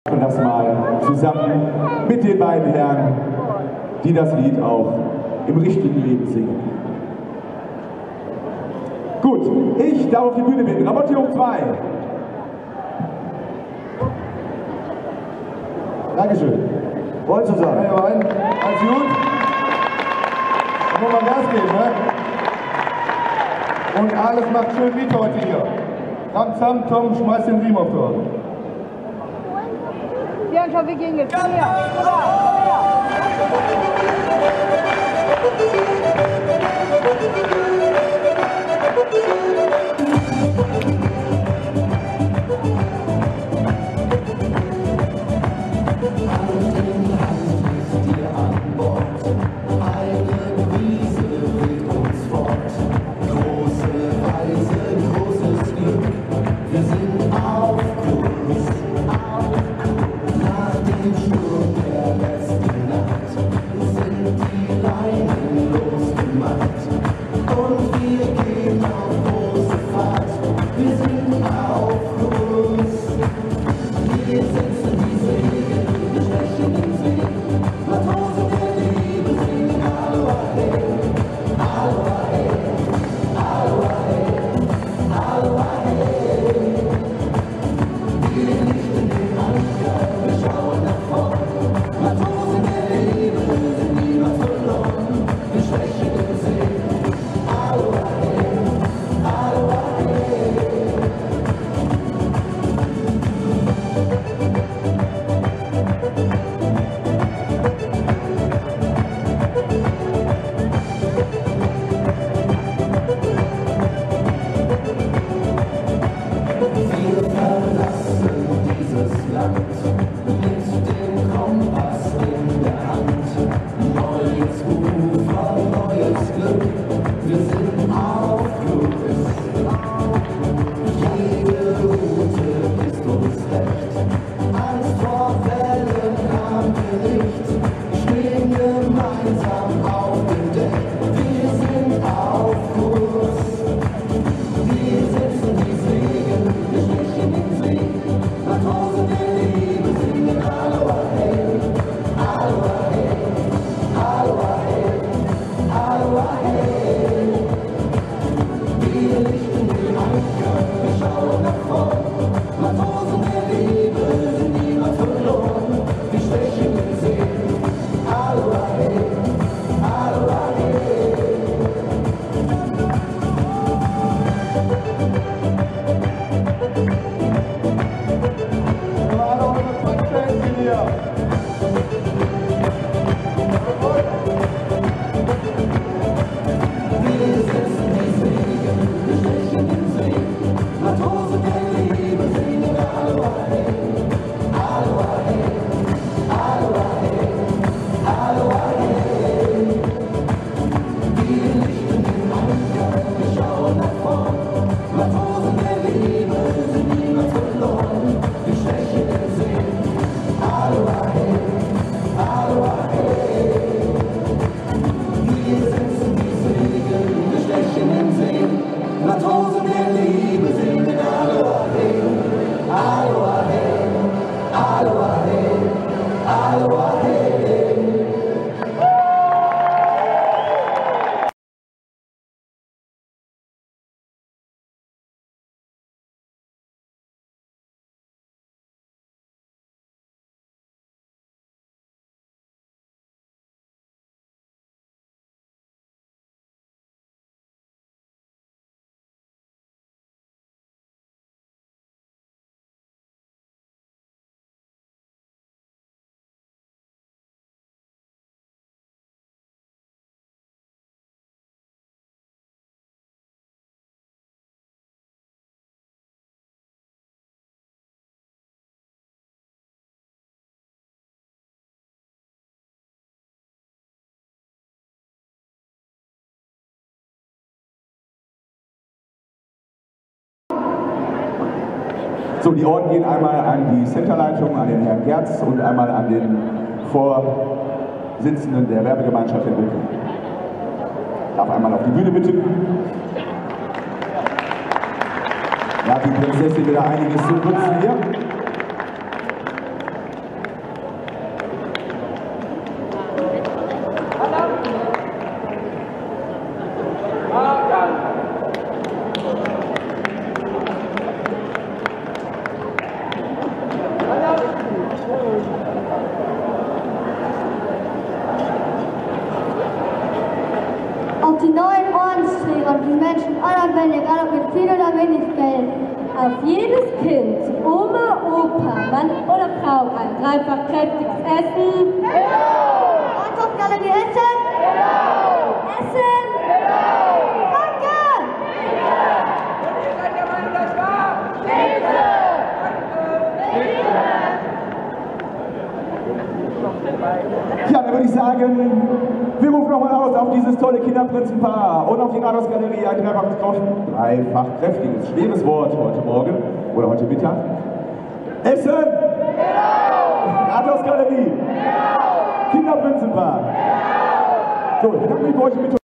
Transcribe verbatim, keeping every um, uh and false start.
Und das mal zusammen mit den beiden Herren, die das Lied auch im richtigen Leben singen. Gut, ich darf auf die Bühne bitten. Rabottierung zwei. Dankeschön. Wollen zusammen. Ja, rein. Alles gut? Dann wollen wir Gas geben, ne? Und alles macht schön mit heute hier. Ramsam, Tom, schmeiß den Riemen auf dort. Ja, schau, wir gehen jetzt. Komm her. Komm her. So, die Orden gehen einmal an die Centerleitung, an den Herrn Gerz und einmal an den Vorsitzenden der Werbegemeinschaft in Wilken. Darf einmal auf die Bühne bitte. Ja, die Prinzessin wieder einiges zu nutzen hier. Menschen aller Welt, egal ob mit viel oder wenig Geld. Auf jedes Kind, Oma, Opa, Mann oder Frau ein dreifach kräftiges Essen. Rathaus, Galerie, Essen. Essen. Danke. Seid ihr Meinung, das war? Ja, dann würde ich sagen, wir rufen nochmal aus auf dieses tolle Kinderprinzenpaar und auf die Rathaus-Galerie ein dreifach, dreifach kräftiges, schweres Wort heute Morgen oder heute Mittag. Essen! Genau! Rathaus-Galerie! Genau! Kinderprinzenpaar! Genau! So, ich bedanke mich bei euch mit.